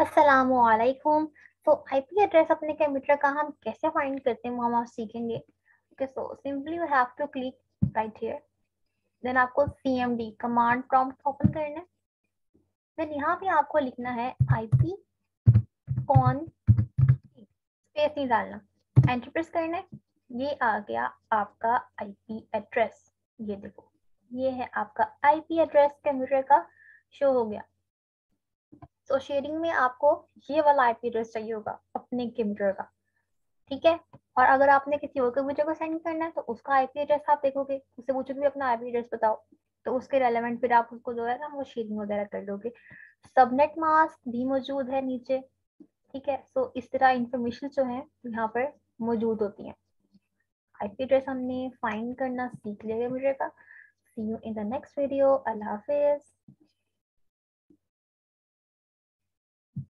अस्सलामुअलैकुम। तो IP address अपने कंप्यूटर का हम कैसे फाइंड करते हैं वो हम आज सीखेंगे। Okay, so simply you have to click right here. Then आपको सीएमडी कमांड प्रॉम्प्ट ओपन करना है। देन यहाँ पे आपको लिखना है आईपी कॉन, स्पेस नहीं डालना, एंटर प्रेस करना है। ये आ गया आपका आईपी एड्रेस। ये देखो, ये है आपका आईपी एड्रेस कंप्यूटर का शो हो गया। तो शेयरिंग में आपको ये वाला आईपी एड्रेस चाहिए होगा अपने कंप्यूटर का, ठीक है। और अगर आपने किसी और कंप्यूटर को सेंड करना है तो उसका आईपी एड्रेस आप देखोगे, उससे पूछोगे भी अपना आईपी एड्रेस बताओ, तो उसके रेलेवेंट फिर आप उसको जो है ना वो शेयरिंग वगैरह कर दोगे। सबनेट मास्क भी मौजूद है नीचे, ठीक है। सो इस तरह इंफॉर्मेशन जो है यहाँ पर मौजूद होती है। आईपी एड्रेस हमने फाइंड करना सीख लिया कंप्यूटर का। See you in the next video. अल्लाह हाफिज।